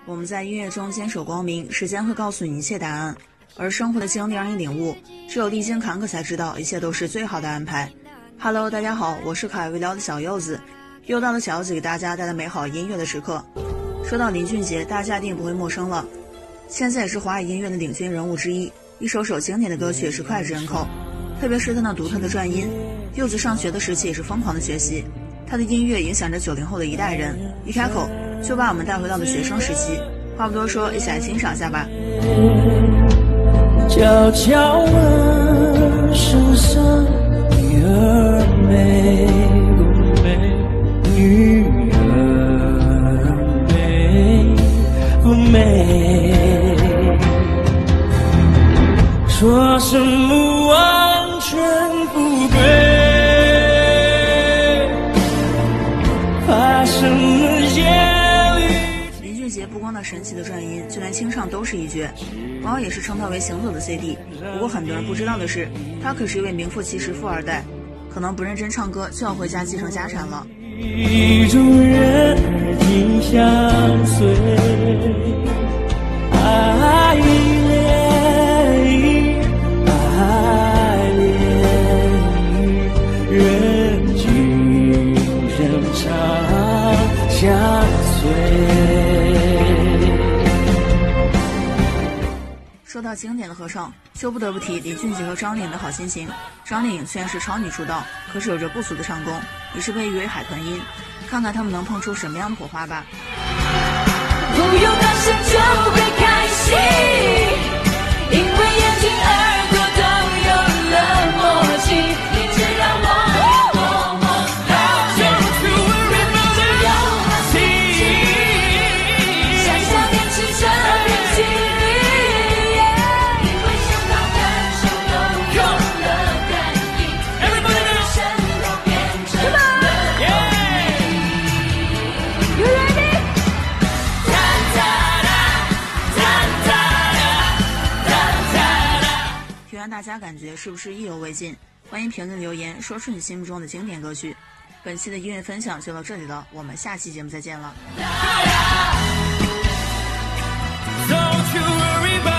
我们在音乐中坚守光明，时间会告诉你一切答案，而生活的经历让你领悟，只有历经坎坷才知道一切都是最好的安排。Hello， 大家好，我是可爱微聊的小柚子，又到了小柚子给大家带来美好音乐的时刻。说到林俊杰，大家一定不会陌生了，现在也是华语音乐的领军人物之一，一首首经典的歌曲是脍炙人口，特别是他那独特的转音。柚子上学的时期也是疯狂的学习，他的音乐影响着90后的一代人，一开口就把我们带回到了学生时期。话不多说，一起来欣赏一下吧。 悄悄问世上女儿美不美，女儿美不美，说什么王权富贵，怕什么言语。 林俊杰不光那神奇的转音，就连清唱都是一绝，网友也是称他为行走的 CD。不过很多人不知道的是，他可是一位名副其实富二代，可能不认真唱歌就要回家继承家产了。 一种人影相随，爱恋人尽人长相随。 说到经典的合唱，就不得不提林俊杰和张靓颖的好心情。张靓颖虽然是超女出道，可是有着不俗的唱功，也是被誉为海豚音。看看他们能碰出什么样的火花吧。 朋友高兴就会开心，因为眼睛耳朵都有了默契，你只让我默默了解，只要我自己想象年轻这人际里，因为想到感受都有了感应，每个人生都变成了动力。You ready？ 听完大家感觉是不是意犹未尽？欢迎评论留言，说出你心目中的经典歌曲。本期的音乐分享就到这里了，我们下期节目再见了。 Don't you worry about